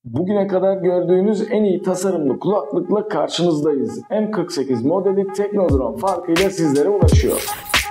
Bugüne kadar gördüğünüz en iyi tasarımlı kulaklıkla karşınızdayız. M48 modeli Teknodrone farkıyla sizlere ulaşıyor.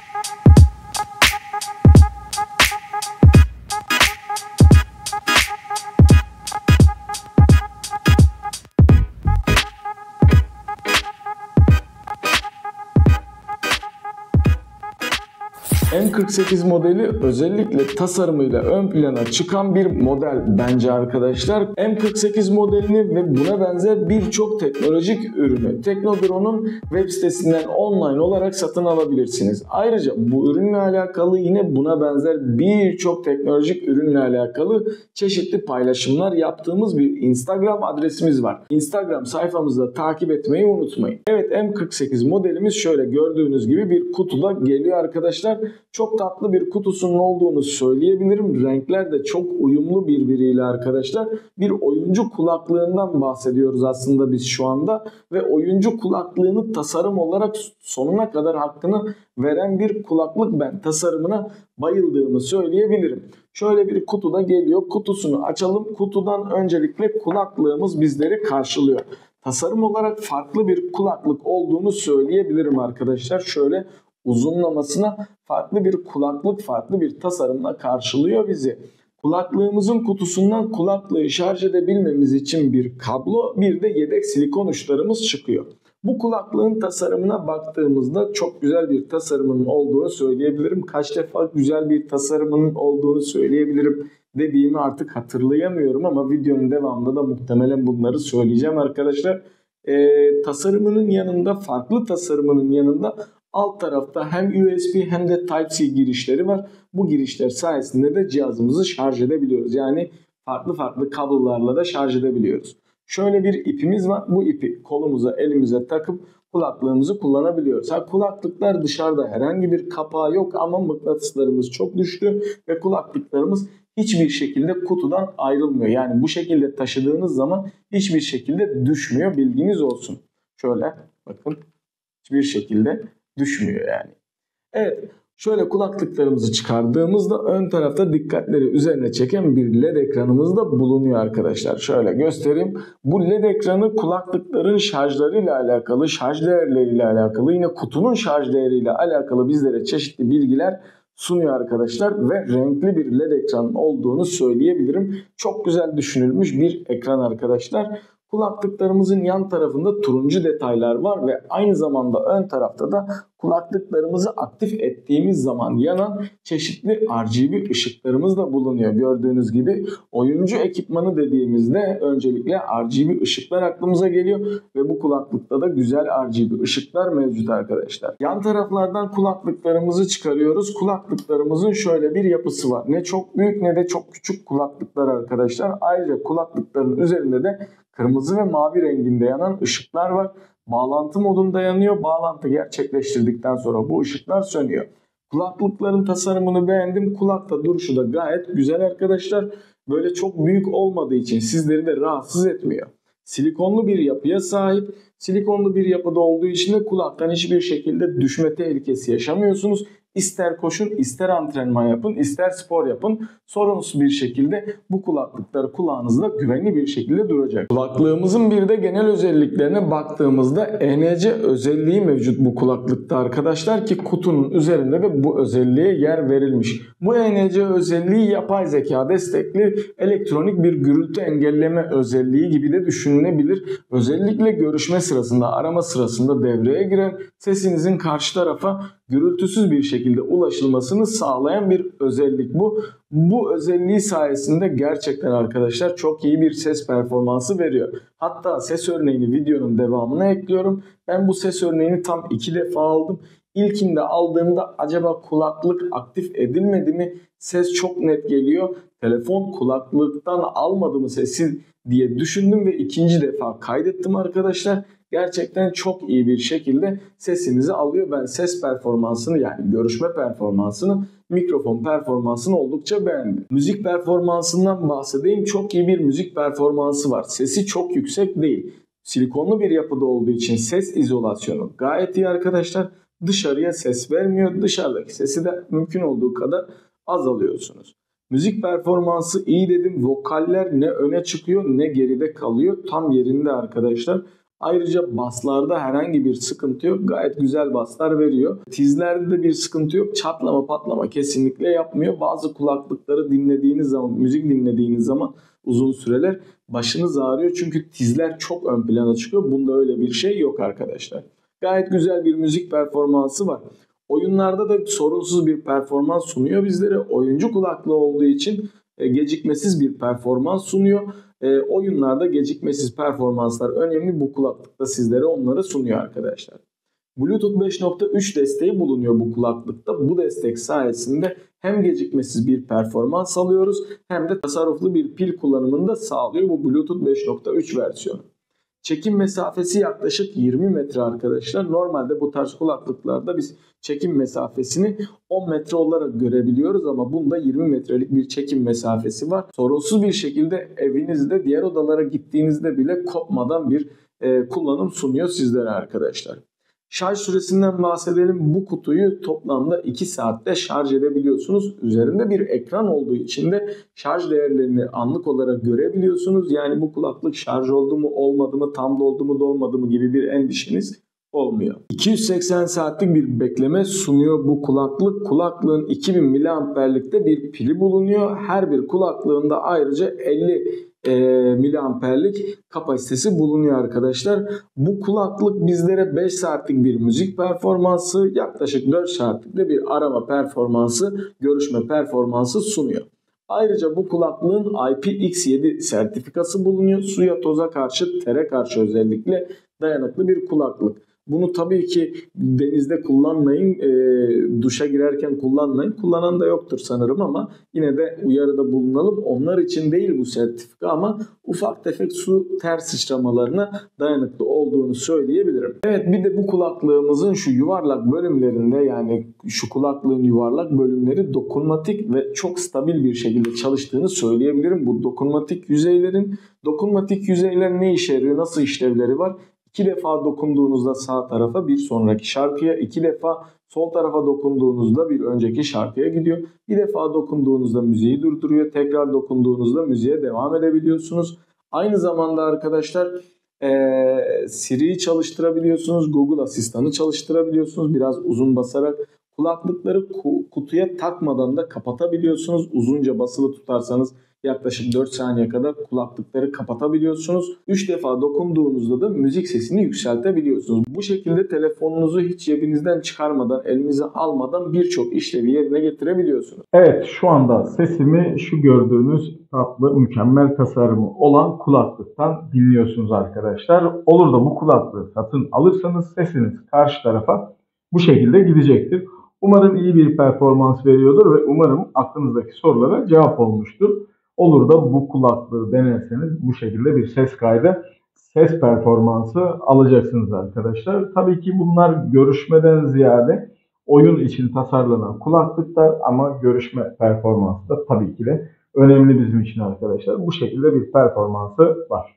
M48 modeli özellikle tasarımıyla ön plana çıkan bir model bence arkadaşlar. M48 modelini ve buna benzer birçok teknolojik ürünü Teknodrone'un web sitesinden online olarak satın alabilirsiniz. Ayrıca bu ürünle alakalı yine buna benzer birçok teknolojik ürünle alakalı çeşitli paylaşımlar yaptığımız bir Instagram adresimiz var. Instagram sayfamızda takip etmeyi unutmayın. Evet, M48 modelimiz şöyle gördüğünüz gibi bir kutuda geliyor arkadaşlar. Çok tatlı bir kutusunun olduğunu söyleyebilirim. Renkler de çok uyumlu birbiriyle arkadaşlar. Bir oyuncu kulaklığından bahsediyoruz aslında biz şu anda. Ve oyuncu kulaklığını tasarım olarak sonuna kadar hakkını veren bir kulaklık, ben tasarımına bayıldığımı söyleyebilirim. Şöyle bir kutuda geliyor. Kutusunu açalım. Kutudan öncelikle kulaklığımız bizleri karşılıyor. Tasarım olarak farklı bir kulaklık olduğunu söyleyebilirim arkadaşlar. Şöyle uzunlamasına farklı bir kulaklık, farklı bir tasarımla karşılıyor bizi. Kulaklığımızın kutusundan kulaklığı şarj edebilmemiz için bir kablo, bir de yedek silikon uçlarımız çıkıyor. Bu kulaklığın tasarımına baktığımızda çok güzel bir tasarımının olduğunu söyleyebilirim. Kaç defa güzel bir tasarımının olduğunu söyleyebilirim dediğimi artık hatırlayamıyorum ama videonun devamında da muhtemelen bunları söyleyeceğim arkadaşlar. Tasarımının yanında, farklı tasarımının yanında alt tarafta hem USB hem de Type-C girişleri var. Bu girişler sayesinde de cihazımızı şarj edebiliyoruz. Yani farklı kablolarla da şarj edebiliyoruz. Şöyle bir ipimiz var. Bu ipi kolumuza, elimize takıp kulaklığımızı kullanabiliyoruz. Kulaklıklar dışarıda, herhangi bir kapağı yok ama mıknatıslarımız çok güçlü ve kulaklıklarımız hiçbir şekilde kutudan ayrılmıyor. Yani bu şekilde taşıdığınız zaman hiçbir şekilde düşmüyor. Bilginiz olsun. Şöyle bakın, hiçbir şekilde düşmüyor yani. Evet, şöyle kulaklıklarımızı çıkardığımızda ön tarafta dikkatleri üzerine çeken bir LED ekranımız da bulunuyor arkadaşlar. Şöyle göstereyim. Bu LED ekranı kulaklıkların şarjlarıyla alakalı, şarj değerleriyle alakalı, yine kutunun şarj değeriyle alakalı bizlere çeşitli bilgiler sunuyor arkadaşlar ve renkli bir LED ekran olduğunu söyleyebilirim. Çok güzel düşünülmüş bir ekran arkadaşlar. Kulaklıklarımızın yan tarafında turuncu detaylar var ve aynı zamanda ön tarafta da kulaklıklarımızı aktif ettiğimiz zaman yanan çeşitli RGB ışıklarımız da bulunuyor. Gördüğünüz gibi oyuncu ekipmanı dediğimizde öncelikle RGB ışıklar aklımıza geliyor ve bu kulaklıkta da güzel RGB ışıklar mevcut arkadaşlar. Yan taraflardan kulaklıklarımızı çıkarıyoruz. Kulaklıklarımızın şöyle bir yapısı var. Ne çok büyük ne de çok küçük kulaklıklar arkadaşlar. Ayrıca kulaklıkların üzerinde de kırmızı ve mavi renginde yanan ışıklar var. Bağlantı modunda yanıyor. Bağlantı gerçekleştirdikten sonra bu ışıklar sönüyor. Kulaklıkların tasarımını beğendim. Kulakta duruşu da gayet güzel arkadaşlar. Böyle çok büyük olmadığı için sizleri de rahatsız etmiyor. Silikonlu bir yapıya sahip. Silikonlu bir yapıda olduğu için de kulaktan hiçbir şekilde düşme tehlikesi yaşamıyorsunuz. İster koşun, ister antrenman yapın, ister spor yapın. Sorunsuz bir şekilde bu kulaklıklar kulağınızda güvenli bir şekilde duracak. Kulaklığımızın bir de genel özelliklerine baktığımızda ENC özelliği mevcut bu kulaklıkta arkadaşlar ki kutunun üzerinde de bu özelliğe yer verilmiş. Bu ENC özelliği yapay zeka destekli elektronik bir gürültü engelleme özelliği gibi de düşünülebilir. Özellikle görüşme sırasında, arama sırasında devreye girer. Sesinizin karşı tarafa gürültüsüz bir şekilde ulaşılmasını sağlayan bir özellik bu. Bu özelliği sayesinde gerçekten arkadaşlar çok iyi bir ses performansı veriyor. Hatta ses örneğini videonun devamına ekliyorum. Ben bu ses örneğini tam 2 defa aldım. İlkinde aldığımda acaba kulaklık aktif edilmedi mi? Ses çok net geliyor. Telefon kulaklıktan almadı mı sesi diye düşündüm ve ikinci defa kaydettim arkadaşlar. Gerçekten çok iyi bir şekilde sesinizi alıyor. Ben ses performansını, yani görüşme performansını, mikrofon performansını oldukça beğendim. Müzik performansından bahsedeyim. Çok iyi bir müzik performansı var. Sesi çok yüksek değil. Silikonlu bir yapıda olduğu için ses izolasyonu gayet iyi arkadaşlar. Dışarıya ses vermiyor. Dışarıdaki sesi de mümkün olduğu kadar az alıyorsunuz. Müzik performansı iyi dedim. Vokaller ne öne çıkıyor ne geride kalıyor. Tam yerinde arkadaşlar. Ayrıca baslarda herhangi bir sıkıntı yok. Gayet güzel baslar veriyor. Tizlerde de bir sıkıntı yok. Çatlama patlama kesinlikle yapmıyor. Bazı kulaklıkları dinlediğiniz zaman, müzik dinlediğiniz zaman uzun süreler başınız ağrıyor. Çünkü tizler çok ön plana çıkıyor. Bunda öyle bir şey yok arkadaşlar. Gayet güzel bir müzik performansı var. Oyunlarda da sorunsuz bir performans sunuyor bizlere. Oyuncu kulaklığı olduğu için gecikmesiz bir performans sunuyor. Oyunlarda gecikmesiz performanslar önemli. Bu kulaklıkta sizlere onları sunuyor arkadaşlar. Bluetooth 5.3 desteği bulunuyor bu kulaklıkta. Bu destek sayesinde hem gecikmesiz bir performans alıyoruz hem de tasarruflu bir pil kullanımını da sağlıyor bu Bluetooth 5.3 versiyonu. Çekim mesafesi yaklaşık 20 metre arkadaşlar. Normalde bu tarz kulaklıklarda biz çekim mesafesini 10 metre olarak görebiliyoruz ama bunda 20 metrelik bir çekim mesafesi var. Sorunsuz bir şekilde evinizde diğer odalara gittiğinizde bile kopmadan bir kullanım sunuyor sizlere arkadaşlar. Şarj süresinden bahsedelim. Bu kutuyu toplamda 2 saatte şarj edebiliyorsunuz. Üzerinde bir ekran olduğu için de şarj değerlerini anlık olarak görebiliyorsunuz. Yani bu kulaklık şarj oldu mu olmadı mı, tam doldu mu dolmadı mı gibi bir endişeniz olmuyor. 280 saatlik bir bekleme sunuyor bu kulaklık. Kulaklığın 2000 miliamperlikte bir pili bulunuyor. Her bir kulaklığında ayrıca 50 miliamperlik kapasitesi bulunuyor arkadaşlar. Bu kulaklık bizlere 5 saatlik bir müzik performansı, yaklaşık 4 saatlik de bir arama performansı, görüşme performansı sunuyor. Ayrıca bu kulaklığın IPX7 sertifikası bulunuyor. Suya, toza karşı, tere karşı özellikle dayanıklı bir kulaklık. Bunu tabii ki denizde kullanmayın, duşa girerken kullanmayın. Kullanan da yoktur sanırım ama yine de uyarıda bulunalım. Onlar için değil bu sertifika ama ufak tefek su, ter sıçramalarına dayanıklı olduğunu söyleyebilirim. Evet, bir de bu kulaklığımızın şu yuvarlak bölümlerinde, yani şu kulaklığın yuvarlak bölümleri dokunmatik ve çok stabil bir şekilde çalıştığını söyleyebilirim. Bu dokunmatik yüzeyler ne işe yarıyor, nasıl işlevleri var? 2 defa dokunduğunuzda sağ tarafa bir sonraki şarkıya, 2 defa sol tarafa dokunduğunuzda bir önceki şarkıya gidiyor. Bir defa dokunduğunuzda müziği durduruyor. Tekrar dokunduğunuzda müziğe devam edebiliyorsunuz. Aynı zamanda arkadaşlar Siri'yi çalıştırabiliyorsunuz. Google asistanı çalıştırabiliyorsunuz. Biraz uzun basarak kulaklıkları kutuya takmadan da kapatabiliyorsunuz. Uzunca basılı tutarsanız yaklaşık 4 saniye kadar kulaklıkları kapatabiliyorsunuz. 3 defa dokunduğunuzda da müzik sesini yükseltebiliyorsunuz. Bu şekilde telefonunuzu hiç cebinizden çıkarmadan, elinize almadan birçok işlevi yerine getirebiliyorsunuz. Evet, şu anda sesimi şu gördüğünüz tatlı, mükemmel tasarımı olan kulaklıktan dinliyorsunuz arkadaşlar. Olur da bu kulaklığı satın alırsanız sesiniz karşı tarafa bu şekilde gidecektir. Umarım iyi bir performans veriyordur ve umarım aklınızdaki sorulara cevap olmuştur. Olur da bu kulaklığı denerseniz bu şekilde bir ses kaydı, ses performansı alacaksınız arkadaşlar. Tabii ki bunlar görüşmeden ziyade oyun için tasarlanan kulaklıklar ama görüşme performansı da tabii ki de önemli bizim için arkadaşlar. Bu şekilde bir performansı var.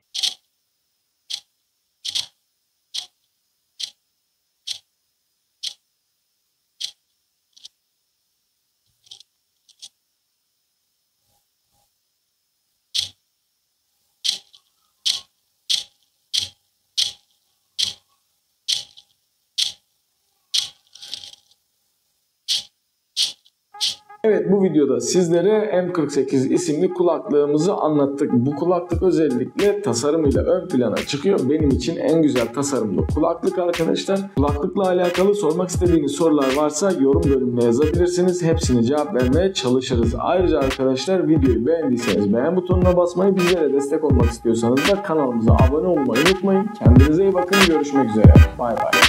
Evet, bu videoda sizlere M48 isimli kulaklığımızı anlattık. Bu kulaklık özellikle tasarımıyla ön plana çıkıyor. Benim için en güzel tasarımlı kulaklık arkadaşlar. Kulaklıkla alakalı sormak istediğiniz sorular varsa yorum bölümüne yazabilirsiniz. Hepsine cevap vermeye çalışırız. Ayrıca arkadaşlar videoyu beğendiyseniz beğen butonuna basmayı, bizlere destek olmak istiyorsanız da kanalımıza abone olmayı unutmayın. Kendinize iyi bakın. Görüşmek üzere. Bay bay.